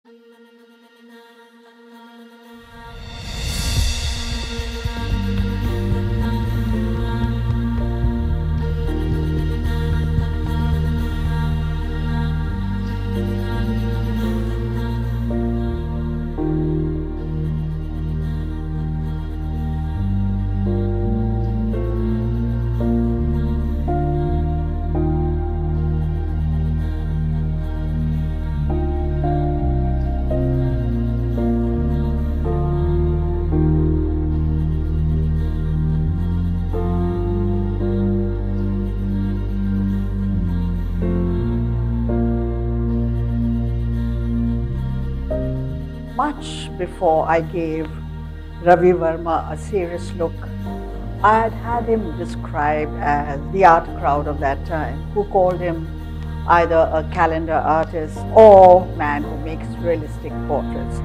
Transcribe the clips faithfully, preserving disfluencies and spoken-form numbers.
Much before I gave Ravi Verma a serious look, I had had him described as the art crowd of that time, who called him either a calendar artist or man who makes realistic portraits.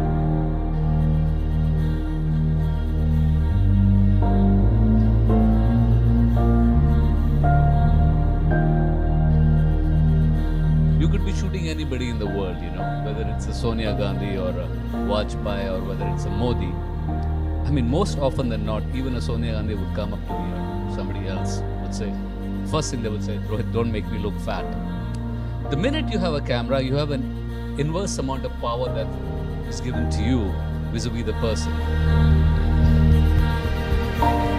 You could be shooting anybody in the world, you know, whether it's a Sonia Gandhi or a Vajpayee or whether it's a Modi. I mean, most often than not, even a Sonia Gandhi would come up to me or somebody else would say, first thing they would say, Rohit, don't make me look fat. The minute you have a camera, you have an inverse amount of power that is given to you vis-a-vis the person.